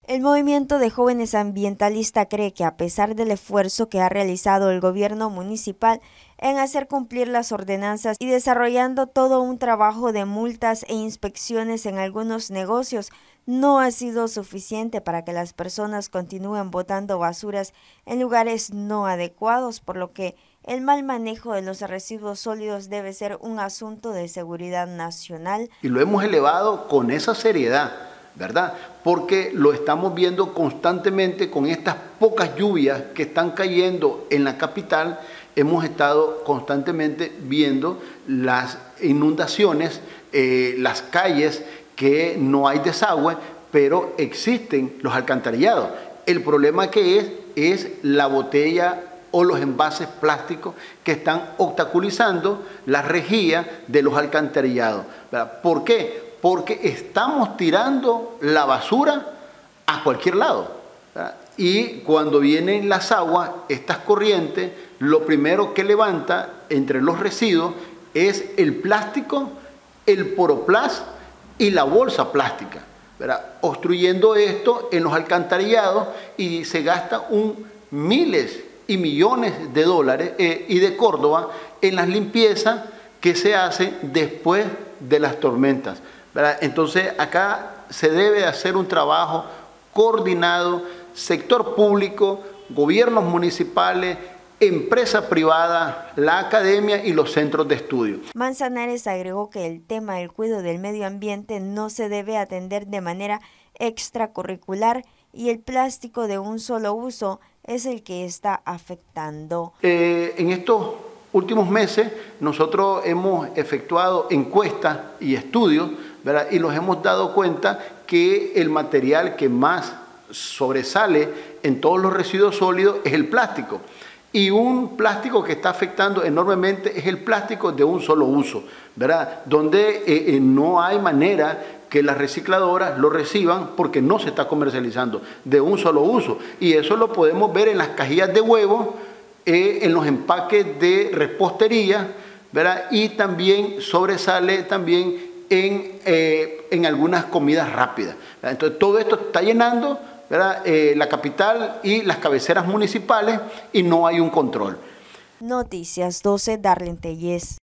El movimiento de jóvenes ambientalistas cree que a pesar del esfuerzo que ha realizado el gobierno municipal en hacer cumplir las ordenanzas y desarrollando todo un trabajo de multas e inspecciones en algunos negocios, no ha sido suficiente para que las personas continúen botando basuras en lugares no adecuados, por lo que el mal manejo de los residuos sólidos debe ser un asunto de seguridad nacional. Y lo hemos elevado con esa seriedad, ¿verdad? Porque lo estamos viendo constantemente con estas pocas lluvias que están cayendo en la capital. Hemos estado constantemente viendo las inundaciones, las calles que no hay desagüe, pero existen los alcantarillados. El problema que es la botella o los envases plásticos que están obstaculizando la rejilla de los alcantarillados, ¿verdad? ¿Por qué? Porque estamos tirando la basura a cualquier lado, ¿verdad? Y cuando vienen las aguas, estas corrientes, lo primero que levanta entre los residuos es el plástico, el poroplast y la bolsa plástica, ¿verdad? Obstruyendo esto en los alcantarillados y se gasta miles y millones de dólares y de Córdoba en las limpiezas que se hacen después de las tormentas, ¿verdad? Entonces acá se debe hacer un trabajo coordinado, sector público, gobiernos municipales, empresa privada, la academia y los centros de estudio. Manzanares agregó que el tema del cuidado del medio ambiente no se debe atender de manera extracurricular y el plástico de un solo uso es el que está afectando. En estos últimos meses nosotros hemos efectuado encuestas y estudios, ¿verdad? Y nos hemos dado cuenta que el material que más sobresale en todos los residuos sólidos es el plástico. Y un plástico que está afectando enormemente es el plástico de un solo uso, ¿verdad? Donde no hay manera que las recicladoras lo reciban porque no se está comercializando de un solo uso. Y eso lo podemos ver en las cajillas de huevos, en los empaques de repostería, ¿verdad? Y también sobresale también en algunas comidas rápidas, ¿verdad? Entonces todo esto está llenando, ¿verdad? La capital y las cabeceras municipales y no hay un control. Noticias 12, Darlene Tellez.